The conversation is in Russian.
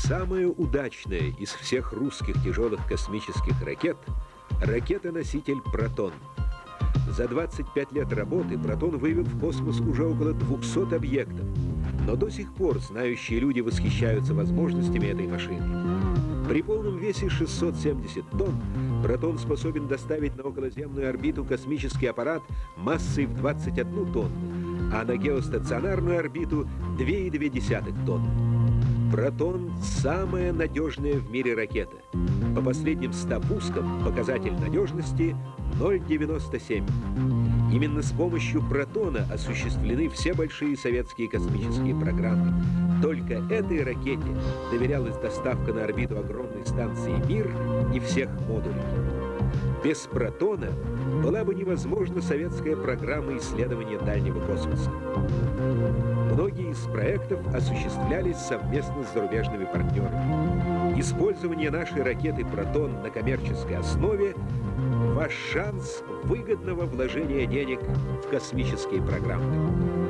самая удачная из всех русских тяжелых космических ракет – ракета-носитель «Протон». За 25 лет работы «Протон» вывел в космос уже около 200 объектов. Но до сих пор знающие люди восхищаются возможностями этой машины. При полном весе 670 тонн «Протон» способен доставить на околоземную орбиту космический аппарат массой в 21 тонну, а на геостационарную орбиту 2,2 тонны. «Протон» – самая надежная в мире ракета. По последним 100 пускам показатель надежности 0,97. Именно с помощью «Протона» осуществлены все большие советские космические программы. Только этой ракете доверялась доставка на орбиту огромной станции «Мир» и всех модулей. Без «Протона» была бы невозможна советская программа исследования дальнего космоса. Многие из проектов осуществлялись совместно с зарубежными партнерами. Использование нашей ракеты «Протон» на коммерческой основе – ваш шанс выгодного вложения денег в космические программы.